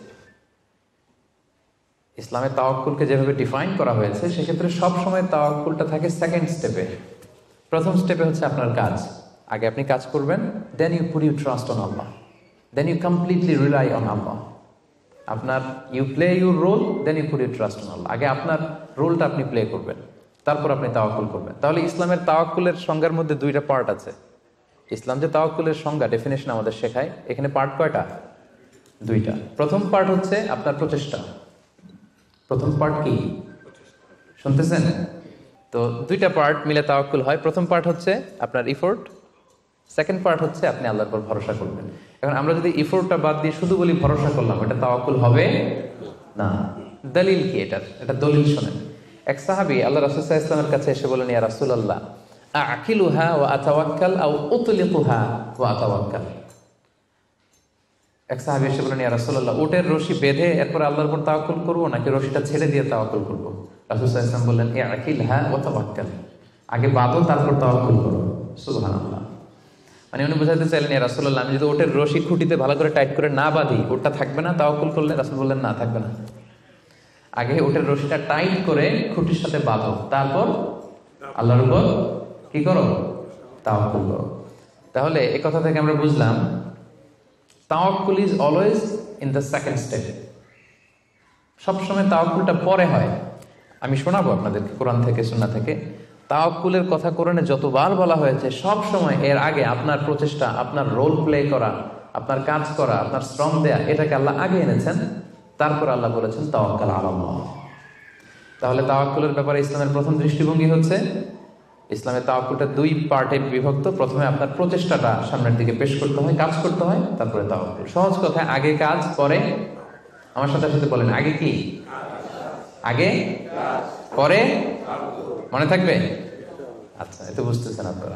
ইসলামে তাওয়াক্কুলকে যেভাবে ডিফাইন করা হয়েছে সেক্ষেত্রে সবসময় তাওয়াক্কুলটা থাকে সেকেন্ড স্টেপে। প্রথম স্টেপে হচ্ছে আপনার কাজ। আগে আপনি কাজ করবেন, then you put you trust on Allah, then you completely rely on Allah. আপনার you play your role, then you put you trust on Allah. আগে আপনার রোলটা আপনি প্লে করবেন, তারপর আপনি তাওয়াক্কুল করবেন। তাহলে ইসলামের তাওয়াক্কুলের সংজ্ঞার মধ্যে দুইটা পার্ট আছে। ইসলাম যে তাওয়াক্কুলের সংজ্ঞা ডেফিনেশন আমাদের শেখায়, এখানে পার্ট কয়টা? দুইটা। প্রথম পার্ট হচ্ছে আপনার প্রচেষ্টা। প্রথম পার্ট কি শুনতেছেন? তো দুইটা পার্ট মিলে তাওয়াক্কুল হয়। প্রথম পার্ট হচ্ছে আপনার ইফোর্ট, সেকেন্ড পার্ট হচ্ছে আপনি আল্লাহর উপর ভরসা করবেন। এখন আমরা যদি ইফোর্টটা বাদ দিয়ে শুধু বলি ভরসা করলাম, এটা তাওয়াক্কুল হবে না। দলিল কি এটার? এটা দলিল শোনেন। এক সাহাবী আল্লাহ রাসূল সাল্লাল্লাহু আলাইহি ওয়াসাল্লামের কাছে এসে বলেন, ইয়া রাসূলুল্লাহ আকিলুহা ওয়া আতাওয়াক্কাল আও উতলিকুহা ওয়া আতাওয়াক্কাল। এক সাহাবী এসে বলেন, ইয়া রাসূলুল্লাহ উটের রশি বেঁধে এরপর আল্লাহর উপর তাওয়াক্কুল করব নাকি রশিটা ছেড়ে দিয়ে তাওয়াক্কুল করব? রাসূল সাল্লাল্লাহু আলাইহি ওয়াসাল্লাম বললেন, আকিলহা ওয়া তাওয়াক্কাল, আগে বাঁধো তারপর তাওয়াক্কুল করো। সুবহানাল্লাহ। মানে উনি বোঝাতে চাইলেন, ইয়া রাসূলুল্লাহ আমি যদি ওটের রশি খুঁটিতে ভালো করে টাইট করে না বাঁধি ওটা থাকবে না তাওয়াক্কুল করলে? রাসূল বললেন, না থাকবে না। আগে ওটের রশিটা টাইট করে খুঁটির সাথে বাঁধো, তারপর আল্লাহর উপর কি করো? তাওয়াক্কুল করো। তাহলে এই কথা থেকে আমরা বুঝলাম তাওয়াক্কুল is always in the second step. সবসময় তাওয়াক্কুলটা পরে হয়। আমি শোনাবো আপনাদেরকে কোরআন থেকে, সুন্নাহ থেকে। তাওয়াক্কুলের কথা কোরআনে যতবার বলা হয়েছে সব সময় এর আগে আপনার প্রচেষ্টা, আপনার রোল প্লে করা, আপনার কাজ করা, আপনার শ্রম দেয়া, এটাকে আল্লাহ আগে এনেছেন, তারপর আল্লাহ বলেছেন তাওয়াক্কাল আলাল্লাহ। তাহলে তাওয়াক্কুলের ব্যাপারে ইসলামের প্রথম দৃষ্টিভঙ্গি হচ্ছে ইসলামের তাওয়াক্কুলটা দুই পার্টে বিভক্ত। প্রথমে আপনার প্রচেষ্টাটা সামনের দিকে পেশ করতে হয়, কাজ করতে হয়, তারপরে তাওয়াক্কুল। সহজ কথায় আগে কাজ পরে, আমার সাথে সাথে বলেন আগে কি? আগে পরে, মনে থাকবে? আচ্ছা, এত বুঝতেছেন আপনারা।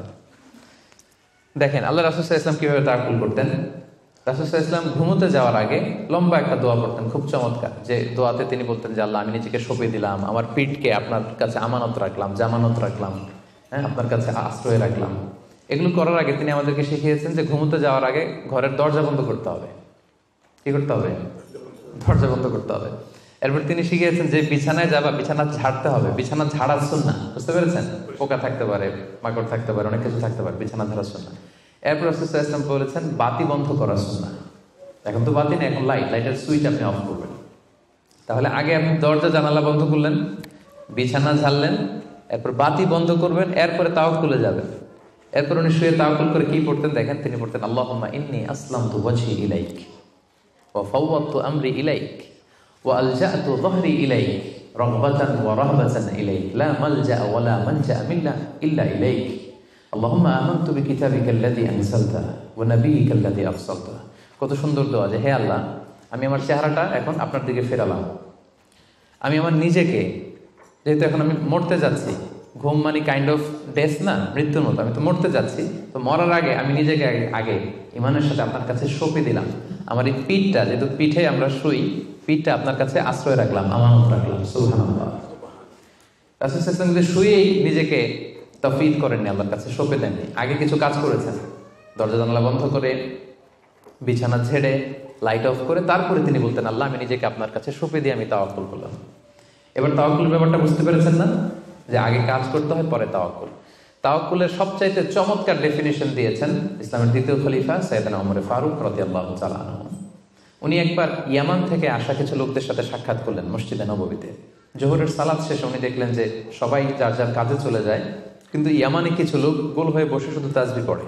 দেখেন আল্লাহ রাসূল সাল্লাল্লাহু আলাইহি ওয়াসাল্লাম কিভাবে তাওয়াক্কুল করতেন। রাসূল সাল্লাল্লাহু আলাইহি ওয়াসাল্লাম ঘুমোতে যাওয়ার আগে লম্বা একটা দোয়া পড়তেন, খুব চমৎকার। যে দোয়াতে তিনি বলতেন যে আল্লাহ আমি নিজেকে সঁপে দিলাম, আমার পিঠকে আপনার কাছে আমানত রাখলাম, জামানত রাখলাম, হ্যাঁ আপনার কাছে আশ্রয় রাখলাম। এগুলো করার আগে তিনি আমাদেরকে শিখিয়েছেন যে ঘুমোতে যাওয়ার আগে ঘরের দরজা বন্ধ করতে হবে। কি করতে হবে? দরজা বন্ধ করতে হবে। এরপর তিনি শিখিয়েছেন যে বিছানায় যাবা, বিছানা ঝাড়তে হবে। বিছানা ঝাড়ার সুন্নাহ, বুঝতে পেরেছেন? পোকা থাকতে পারে, মাকড় থাকতে পারে, অনেক কিছু থাকতে পারে, বিছানা ঝাড়ার সুন্নাহ। এরপর রাসূল সাল্লাল্লাহু আলাইহি ওয়াসাল্লাম বলেছেন বাতি বন্ধ করার সুন্নাহ। এখন তো বাতি নেই, এখন লাইটের সুইচ আপনি অফ করবেন। তাহলে আগে আপনি দরজা জানালা বন্ধ করলেন, বিছানা ঝাড়লেন, এরপর বাতি বন্ধ করবেন, এরপরে তাওয়াক্কুলে যাবেন। এরপর উনি শুয়ে তাওয়াক্কুল করে কি পড়তেন দেখেন, তিনি পড়তেন আল্লাহুম্মা ইন্নী আসলামতু ওয়াজহি ইলাইক ওয়া ফাওয়াদতু আমরি ইলাইক ওয়া আলজা'তু যহরি ইলাইক রাগবাতান ওয়া রাহবাতান ইলাইক লা মালজা ওয়া লা মানজা মিল্লা ইল্লা ইলাইক আল্লাহুম্মা আমানতু বিকিতাবিকাল্লাযী আনসালতা ওয়া নাবিয়্যিকাল্লাযী আরসালতা। কত সুন্দর দোয়া যে হে আল্লাহ আমি আমার চেহারাটা এখন আপনার দিকে ফেরালাম। আমি আমার নিজেকে, যেহেতু এখন আমি মরতে যাচ্ছি, ঘুম মানে কাইন্ড অফ ডেথ না, মৃত্যুর মতো, আমি তো মরতে যাচ্ছি, তো মরার আগে আমি নিজেকে আগে ইমানের সাথে আপনার কাছে সঁপে দিলাম। আমার এই পিঠটা, যেহেতু পিঠে আমরা শুই, পিঠটা আপনার কাছে আশ্রয় রাখলাম, আমানত রাখলাম। সুবহানাল্লাহ। রাসূল সাল্লাল্লাহু আলাইহি ওয়াসাল্লাম শুয়েই নিজেকে তাফওয়ীদ করেননি, আল্লাহর কাছে সঁপে দেননি। আগে কিছু কাজ করেছেন, দরজা জানালা বন্ধ করে, বিছানা ঝেড়ে, লাইট অফ করে তারপরে তিনি বলতেন, আল্লাহ আমি নিজেকে আপনার কাছে সঁপে দিয়ে আমি তাওয়াক্কুল করলাম। এবার তাওয়াক্কুল ব্যাপারটা বুঝতে পেরেছেন না, যে আগে কাজ করতে হয় পরে তাওয়াক্কুল। তাওয়াক্কুলের সবচাইতে চমৎকার ডেফিনিশন দিয়েছেন ইসলামের দ্বিতীয় খলিফা সাইয়েদনা ওমর ফারুক রাদিয়াল্লাহু তাআলা আনহু। উনি একবার ইয়ামান থেকে আসা কিছু লোকদের সাথে সাক্ষাৎ করলেন মসজিদে নববীতে। জোহরের সালাত শেষে উনি দেখলেন যে সবাই যার যার কাজে চলে যায়, কিন্তু ইয়ামানে কিছু লোক গোল হয়ে বসে শুধু তাসবিহ পড়ে।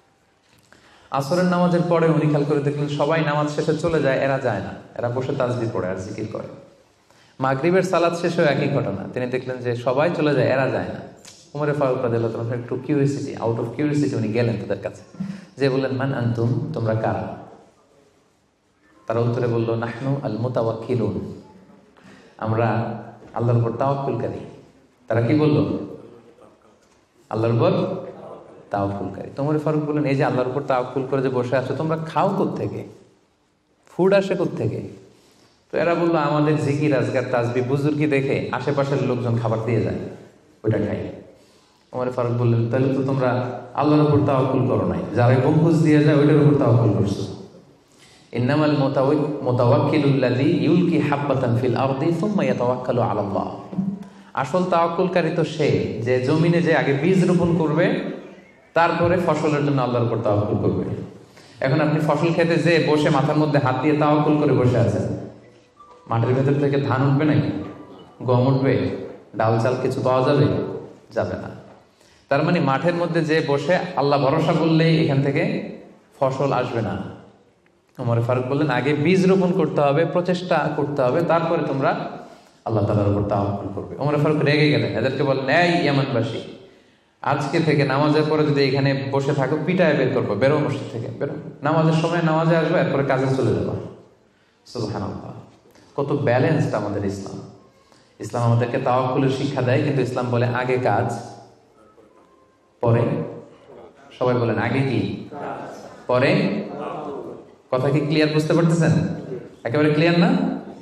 আসরের নামাজের পরে উনি খেয়াল করে দেখলেন সবাই নামাজ শেষে চলে যায়, এরা যায় না, এরা বসে তাসবিহ পড়ে আর জিকির করে। মাগরিবের সালাত শেষেও একই ঘটনা, তিনি দেখলেন যে সবাই চলে যায়, এরা যায় না। উমর ফারুক রাদিয়াল্লাহু তাআলা একটু কিউরিওসিটি, আউট অফ কিউরিওসিটি উনি গেলেন তাদের কাছে, যে বললেন মান আনতুম, তোমরা কারা? তারা উত্তরে বলল নাহনু আল মুতাওয়াক্কিলুন, আমরা আল্লাহর উপর তাওয়াক্কুলকারী। তারা কি বলল? আল্লাহর উপর তাওয়াক্কুলকারী। উমর ফারুক বললেন এই যে আল্লাহর উপর তাওয়াক্কুল করে যে বসে আছো, তোমরা খাও কোত্থেকে? ফুড আসে কোত্থেকে? তো এরা বললো আমাদের জিকির আজকার তাসবিহ বুজুর্গি দেখে আশেপাশের লোকজন খাবার দিয়ে যায়, ওইটা খাই। ওমর ফারুক বললেন তাহলে তো তোমরা আল্লাহর উপর তাওয়াক্কুল করো নাই, যারা গম্বুজ দিয়ে যায় ওইটার উপর তাওয়াক্কুল করছো। ইন্নামাল মুতাওয়াক্কিলুল্লাযী ইউলকি হাব্বাতান ফিল আরদি সুম্মা ইয়াতাওয়াক্কালু আলাল্লাহ। আসল তাওয়াক্কুলকারী তো সে যে জমিনে যে আগে বীজ রোপণ করবে, তারপরে ফসলের জন্য আল্লাহর উপর তাওয়াক্কুল করবে। এখন আপনি ফসল খেতে যে বসে মাথার মধ্যে হাত দিয়ে তাওয়াক্কুল করে বসে আছেন, মাটির ভেতর থেকে ধান উঠবে নাকি? গম উঠবে? ডাল চাল কিছু পাওয়া যাবে? যাবে না। তার মানে মাঠের মধ্যে যে বসে আল্লাহ ভরসা করলেই এখান থেকে ফসল আসবে না। ওমর ফারুক বললেন আগে বীজ রোপণ করতে হবে, প্রচেষ্টা করতে হবে, তারপরে তোমরা আল্লাহ তাআলার উপর তাওয়াক্কুল করবে। ওমর ফারুক রেগে গেলেন, এদেরকে বললেন এই ইয়ামানবাসী, আজকে থেকে নামাজের পরে যদি এখানে বসে থাকো পিটায় বের করবো, বেরো মসজিদ থেকে, বেরো। নামাজের সময় নামাজে আসবে, এরপরে কাজে চলে যাবো। সুবহানাল্লাহ। কত ব্যালেন্সড আমাদের ইসলাম। ইসলাম আমাদেরকে তাওয়াক্কুলের শিক্ষা দেয়, কিন্তু ইসলাম বলে আগে কাজ পরে। সবাই বলেন আগে কি পরে? কথা কি ক্লিয়ার বুঝতে পারতেছেন? একেবারে ক্লিয়ার না?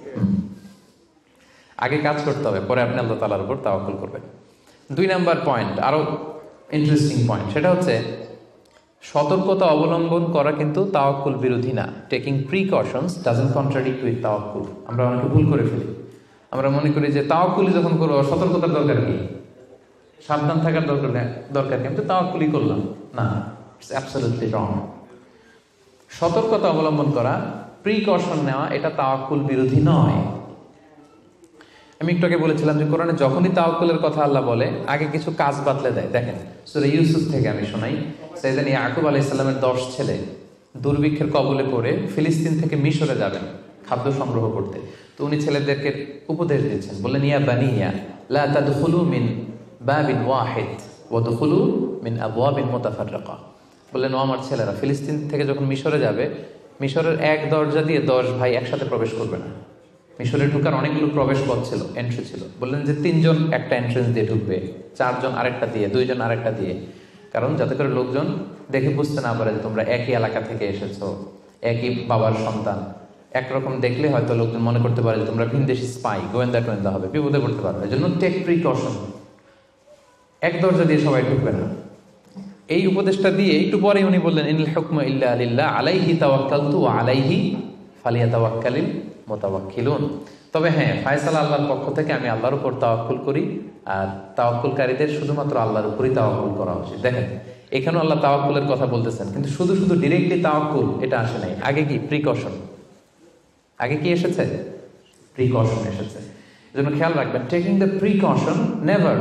আগে কাজ করতে হবে, পরে আপনি আল্লাহ তাআলার উপর তাওয়াক্কুল করবেন। 2 নাম্বার পয়েন্ট, আরো ইন্টারেস্টিং পয়েন্ট, সেটা হচ্ছে সতর্কতা অবলম্বন করা কিন্তু তাওয়াক্কুল বিরোধী না। Taking precautions doesn't contradict with তাওয়াক্কুল। আমরা অনেকে ভুল করে ফেলি, আমরা মনে করি যে তাওয়াক্কুলই যখন করবো সতর্কতার দরকার কি, সাবধান থাকার দরকার কি, আমি তো তাওয়াক্কুলই করলাম। না, ইটস অ্যাবসলিউটলি রং। সতর্কতা অবলম্বন করা, প্রিকশন নেওয়া, এটা তাওয়াক্কুল বিরোধী নয়। আমি একটু আগে বলেছিলাম যে কোরআনে যখনই তাওয়াক্কুলের কথা আল্লাহ বলে আগে কিছু কাজ বাতলে দেয়। দেখেন সূরা ইউসুফ থেকে আমি শোনাই, সাইয়েদনা ইয়াকুব আলাইহিস সালামের 10 ছেলে দুর্ভিক্ষের কবলে পড়ে ফিলিস্তিন থেকে মিশরে যাবেন খাদ্য সংগ্রহ করতে। তো উনি ছেলেদেরকে উপদেশ দিচ্ছেন, বললেন ইয়া বানিয়া লা তাদখুলু মিন বাবিন ওয়াহিদ ওয়া দুখুলু মিন আবওয়াবিন মুতাফাররিকা। বললেন ও আমার ছেলেরা, ফিলিস্তিন থেকে যখন মিশরে যাবে, মিশরের এক দরজা দিয়ে 10 ভাই একসাথে প্রবেশ করবে না। মিশরে ঢুকার অনেকগুলো প্রবেশ পথ ছিল, এন্ট্রি ছিল। বললেন যে 3 জন একটা এন্ট্রেন্স দিয়ে ঢুকবে, 4 জন আরেকটা দিয়ে, 2 জন আরেকটা দিয়ে, কারণ যাতে করে লোকজন দেখে বুঝতে না পারে যে তোমরা একই এলাকা থেকে এসেছো, একই বাবার সন্তান। একরকম দেখলে হয়তো লোকজন মনে করতে পারে যে তোমরা ভিনদেশি স্পাই, গোয়েন্দা হবে, বিপদে পড়তে পারবে। এই জন্য টেক প্রিকশন, এক দরজা দিয়ে সবাই ঢুকবে না। এই উপদেশটা দিয়ে একটু পরে উনি বললেন ইনিল হুকমু ইল্লা লিল্লাহ আলাইহি তাওয়াক্কালতু ওয়া আলাইহি ফালিয়াতাওয়াক্কালিল মুতাওয়াক্কিলুন। তবে হ্যাঁ, ফায়সালা আল্লাহর পক্ষ থেকে, আমি আল্লাহর উপর তাওয়াক্কুল করি, আর তাওয়াক্কুলকারীদের শুধুমাত্র আল্লাহর উপরই তাওয়াক্কুল করা উচিত। দেখেন এখানেও আল্লাহ তাওয়াক্কুলের কথা বলতেছেন, কিন্তু শুধু ডিরেক্টলি তাওয়াক্কুল এটা আসে নাই। আগে কি প্রিকশন, আগে কি এসেছে? প্রিকশন এসেছে। এজন্য খেয়াল রাখবেন, taking the precaution never,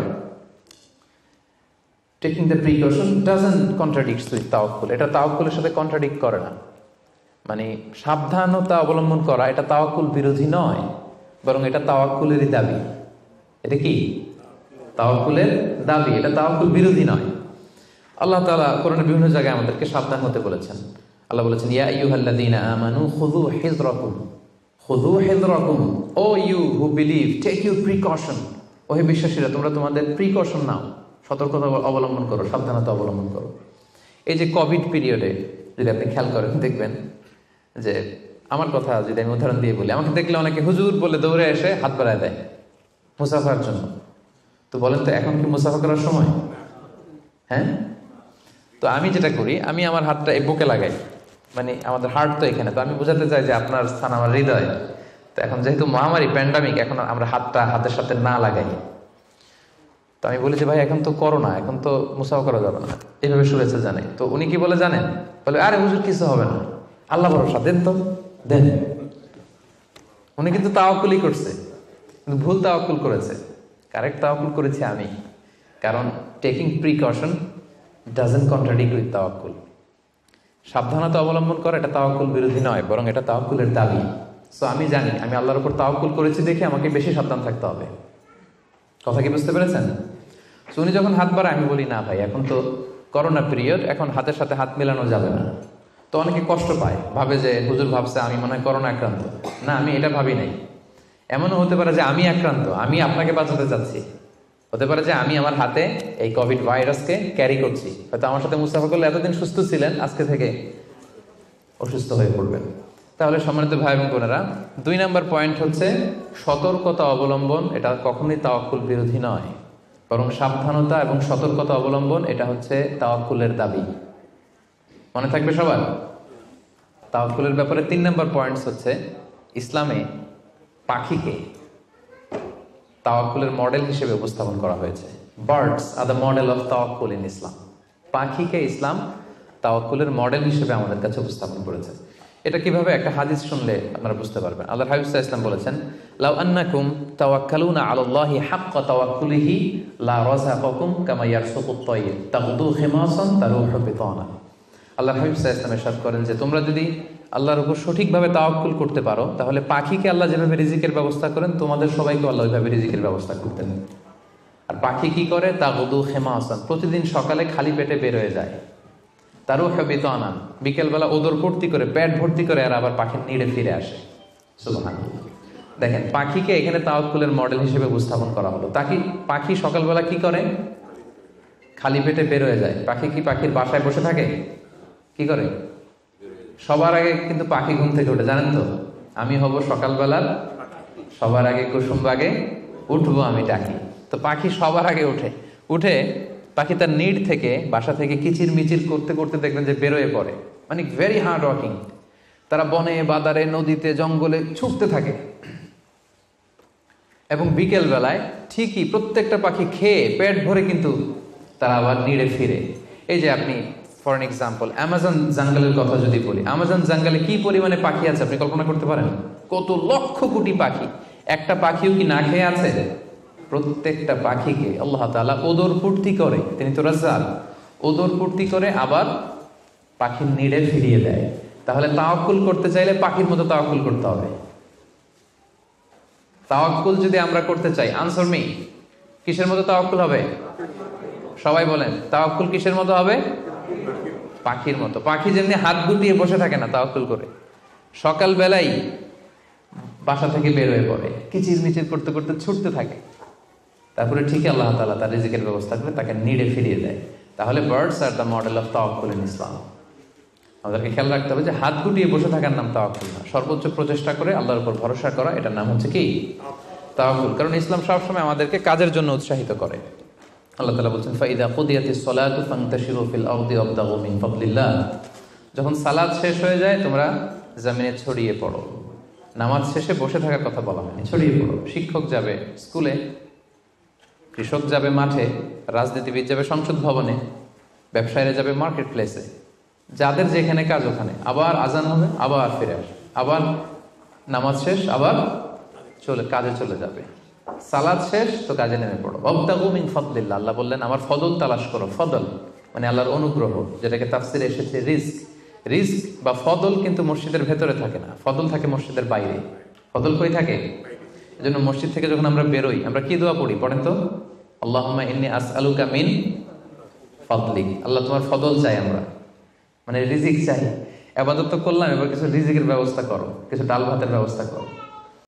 taking the precaution doesn't contradicts with তাওয়াক্কুল। এটা তাওয়াক্কুলের সাথে কন্ট্রাডিক্ট করে না। মানে সাবধানতা অবলম্বন করা এটা তাওয়াক্কুল বিরোধী নয়, বরং এটা তাওয়াক্কুলেরই দাবি। এটা কি তাওয়াক্কুলের দাবি, এটা তাওয়াক্কুল বিরোধী নয়। আল্লাহ তাআলা কোরআনের বিভিন্ন জায়গায় আমাদেরকে সাবধান হতে বলেছেন। আল্লাহ বলেছেন ইয়া আইয়ুহাল্লাযীনা আমানু খুযু হিযরাকুম, খুযু হিযরাকুম, O you who believe take your precaution. ও হে বিশ্বাসীরা, তোমরা তোমাদের প্রিকশন নাও, সতর্কতা অবলম্বন করো, সাবধানতা অবলম্বন করো। এই যে কোভিড পিরিয়ডে যদি আপনি খেয়াল করেন, দেখবেন যে আমার কথা যদি আমি উদাহরণ দিয়ে বলি, আমাকে দেখলে অনেকে হুজুর বলে দৌড়ে এসে হাত বাড়ায় দেয় মুসাফার জন্য। তো বলেন তো এখন কি মুসাফা করার সময়? হ্যাঁ। তো আমি যেটা করি, আমি আমার হাতটা এই বুকে লাগাই, মানে আমাদের হার্ট তো এখানে, তো আমি বোঝাতে চাই যে আপনার স্থান আমার হৃদয়। তো এখন যেহেতু মহামারী প্যান্ডামিক, এখন আমরা হাতটা হাতের সাথে না লাগাই। তো আমি বলি যে ভাই এখন তো করোনা, এখন তো মুসাফা করা যাবে না, এইভাবে শুভেচ্ছা জানাই। তো উনি কি বলে জানেন? বলে আরে হুজুর কিছু হবে না, আল্লাহ ভরসা, দেন তো দেন। উনি কিন্তু তাওয়াক্কুলই করছে, কিন্তু ভুল তাওয়াক্কুল করেছে। কারেক্ট তাওয়াক্কুল করেছি আমি, কারণ taking precaution doesn't contradict with তাওয়াক্কুল। সাবধানতা অবলম্বন করা এটা তাওয়াক্কুল বিরোধী নয়, বরং এটা তাওয়াক্কুলের দাবি। সো আমি জানি আমি আল্লাহর উপর তাওয়াক্কুল করেছি দেখে আমাকে বেশি সাবধান থাকতে হবে। কথা কি বুঝতে পেরেছেন? সো উনি যখন হাত বাড়ায়, আমি বলি না ভাই এখন তো করোনা পিরিয়ড, এখন হাতের সাথে হাত মেলানো যাবে না। তো অনেকে কষ্ট পায়, ভাবে যে হুজুর ভাবছে আমি মনে হয় করোনা আক্রান্ত। না, আমি এটা ভাবি নাই। এমনও হতে পারে যে আমি আক্রান্ত, আমি আপনাকে বাঁচাতে চাচ্ছি। হতে পারে যে আমি আমার হাতে এই কোভিড ভাইরাসকে ক্যারি করছি, হয়তো আমার সাথে মুসাফা করলে এতদিন সুস্থ ছিলেন, আজকে থেকে অসুস্থ হয়ে পড়বেন। তাহলে সম্মানিত ভাই এবং বোনেরা, 2 নম্বর পয়েন্ট হচ্ছে সতর্কতা অবলম্বন। এটা কখনোই তাওয়াক্কুল বিরোধী নয়, বরং সাবধানতা এবং সতর্কতা অবলম্বন এটা হচ্ছে তাওয়াক্কুলের দাবি। মনে থাকবে সবার। তাওয়াক্কুলের ব্যাপারে 3 নম্বর পয়েন্টস হচ্ছে ইসলামে পাখিকে তাওয়াক্কুলের মডেল হিসেবে উপস্থাপন করা হয়েছে। Birds are the model of তাওয়াক্কুল ইন ইসলাম। পাখিকে ইসলাম তাওয়াক্কুলের মডেল হিসেবে আমাদের কাছে উপস্থাপন করেছে। এটা কিভাবে? একটা হাদিস শুনলে আপনারা বুঝতে পারবেন। আল্লাহর হাবিব সাল্লাল্লাহু আলাইহি ওয়াসাল্লাম বলেছেন, লাউ আন্নাকুম তাওয়াক্কালুনা আলাল্লাহি হাক্কা তাওয়াক্কুলিহি লা রাযাকাকুম কামা ইয়ারযুকুত তায়র তাগদু খিমাসান তারুহু বিতানা। আল্লাহর হাবিব সাল্লাল্লাহু আলাইহি ওয়াসাল্লাম ইরশাদ করেন যে তোমরা যদি আল্লাহর উপর সঠিকভাবে তাওয়াক্কুল করতে পারো, তাহলে পাখিকে আল্লাহ যেভাবে রিজিকের ব্যবস্থা করেন, তোমাদের সবাইকে আল্লাহ ওইভাবে রিজিকের ব্যবস্থা করতেন। আর পাখি কি করে? তাগদু খিমাসান, প্রতিদিন সকালে খালি পেটে বের হয়ে যায়। তারুহু বিতানা, বিকেলবেলা ওদর ভর্তি করে, পেট ভর্তি করে, আর আবার পাখির নিড়ে ফিরে আসে। সুবহানাল্লাহ। দেখেন, পাখিকে এখানে তাওয়াক্কুলের মডেল হিসেবে উপস্থাপন করা হলো। পাখি সকালবেলা কি করে? খালি পেটে বের হয়ে যায়। পাখি কি পাখির বাসায় বসে থাকে? কি করে? সবার আগে কিন্তু পাখি ঘুম থেকে ওঠে, জানেন তো? আমি হব সকালবেলার সবার আগে কুসুমবাগে উঠবো আমি ডাকি। তো পাখি সবার আগে উঠে পাখি তার নিড থেকে, বাসা থেকে কিচির মিচির করতে করতে দেখবেন যে বেরোয় পড়ে। মানে ভেরি হার্ড ওয়ার্কিং। তারা বনে বাদারে নদীতে জঙ্গলে ছুটতে থাকে, এবং বিকেল বেলায় ঠিকই প্রত্যেকটা পাখি খেয়ে পেট ভরে কিন্তু তারা আবার নিড়ে ফিরে। এই যে আপনি ফর এন এক্সাম্পল অ্যামাজন জঙ্গলের কথা যদি বলি, অ্যামাজন জঙ্গলে কি পরিমাণে পাখি আছে আপনি কল্পনা করতে পারেন? কত লক্ষ কোটি পাখি। একটা পাখিও কি না খেয়ে আছে? প্রত্যেকটা পাখিকে আল্লাহ তাআলা ওদর পূর্তি করে, তিনি তো রাজ্জাক, ওদর পূর্তি করে আবার পাখির নিড়ে ফিরিয়ে দেয়। তাহলে তাওয়াক্কুল করতে চাইলে পাখির মতো তাওয়াক্কুল করতে হবে। তাওয়াক্কুল যদি আমরা করতে চাই, আনসার মি, কিসের মতো তাওয়াক্কুল হবে? সবাই বলেন, তাওয়াক্কুল কিসের মতো হবে? পাখির মতো। পাখি যেমনি হাত গুটিয়ে বসে থাকে না তাওয়াক্কুল করে, সকাল বেলায় বাসা থেকে বের হয়ে পড়ে, কিচির মিচির করতে করতে ছুটতে থাকে, তারপরে ঠিকই আল্লাহ তাআলা তার রিজিকের ব্যবস্থা করে তাকে নিড়ে ফিরিয়ে দেয়। তাহলে birds are the model of তাওয়াক্কুল ইন ইসলাম। আমাদেরকে খেয়াল রাখতে হবে যে হাত গুটিয়ে বসে থাকার নাম তাওয়াক্কুল না, সর্বোচ্চ প্রচেষ্টা করে আল্লাহর উপর ভরসা করা, এটার নাম হচ্ছে কি? তাওয়াক্কুল। কারণ ইসলাম সবসময় আমাদেরকে কাজের জন্য উৎসাহিত করে। আল্লাহ তাআলা বলছেন, ফাইদা কুদিয়াতিস সালাতু ফান্তাশিরু ফিল আরদি ওয়াবতাগু মিন ফাদলিল্লাহ। যখন সালাত শেষ হয়ে যায় তোমরা জমিনে ছড়িয়ে পড়ো। নামাজ শেষে বসে থাকার কথা বলা হয়নি, ছড়িয়ে পড়ো। শিক্ষক যাবে স্কুলে, কৃষক যাবে মাঠে, রাজনীতিবিদ যাবে সংসদ ভবনে, ব্যবসায়ীরা যাবে মার্কেট প্লেসে, যাদের যেখানে কাজ ওখানে। আবার আজান হবে, আবার ফিরে আসে, আবার নামাজ শেষ, আবার কাজে চলে যাবে। সালাত শেষ তো কাজে নেমে পড়ো। ওয়াবতাগু মিন ফাদলিল্লাহ, আল্লাহ বললেন আমার ফদল তালাশ করো। ফদল মানে আল্লাহর অনুগ্রহ, যেটাকে তাফসিরে এসেছে রিজক। রিজক বা ফদল কিন্তু মসজিদের ভেতরে থাকে না, ফদল থাকে মসজিদের বাইরে। ফদল কই থাকে? এজন্য মসজিদ থেকে যখন আমরা বেরোই আমরা কি দোয়া পড়ি? পড়েন তো, আল্লাহুম্মা ইন্নী আসআলুকা মিন ফাদলিক। আল্লাহ তোমার ফদল চাই আমরা, মানে রিজিক চাই। ইবাদত তো করলাম, এবার কিছু রিজিকের ব্যবস্থা করো, কিছু ডাল ভাতের ব্যবস্থা করো।